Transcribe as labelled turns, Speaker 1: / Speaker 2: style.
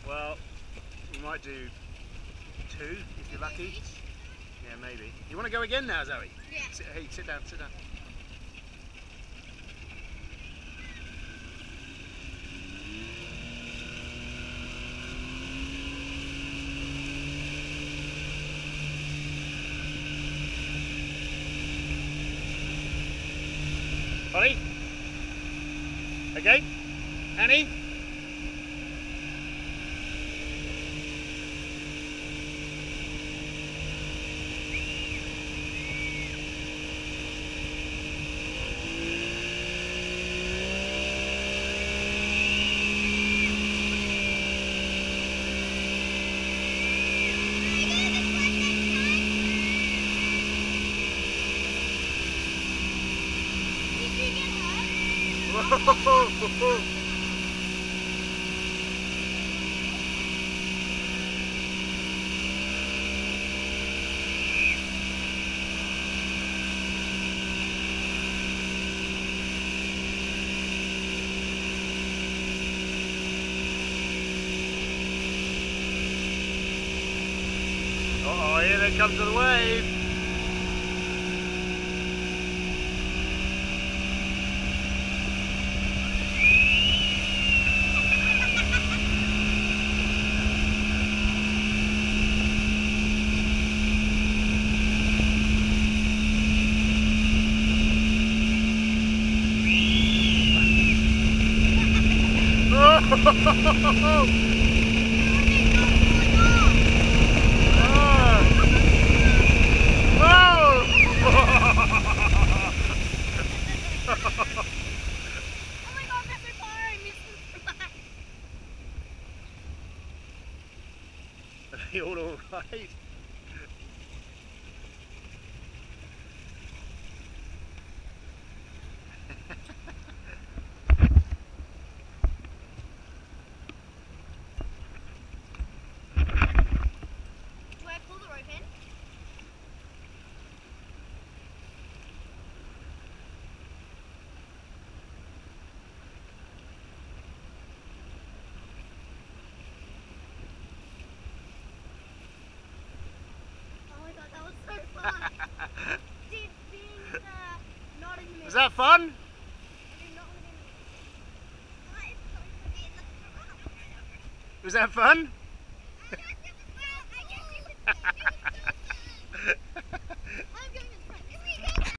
Speaker 1: Well, we might do 2 if you're lucky. Yeah, maybe. You want to go again now, Zoe?
Speaker 2: Yeah.
Speaker 1: Hey, sit down, sit down. Holly? Okay? Annie? Whoa! Uh-oh, here they come to the wave. Oh! Are they all right?
Speaker 2: Do I pull the rope in? Oh my god, that was so fun. Being not in the middle.
Speaker 1: Was that fun? Was that fun?